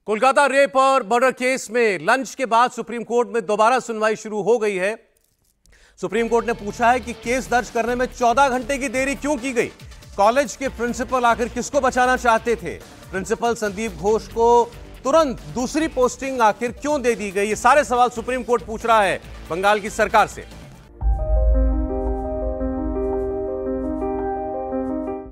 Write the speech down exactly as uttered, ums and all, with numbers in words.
Kolkata rape और murder case में lunch के बाद सुप्रीम कोर्ट में दोबारा सुनवाई शुरू हो गई है। सुप्रीम कोर्ट ने पूछा है कि केस दर्ज करने में चौदह घंटे की देरी क्यों की गई। कॉलेज के प्रिंसिपल आखिर किसको बचाना चाहते थे। प्रिंसिपल संदीप घोष को तुरंत दूसरी पोस्टिंग आखिर क्यों दे दी गई। ये सारे सवाल सुप्रीम कोर्ट पूछ रहा है बंगाल की सरकार से।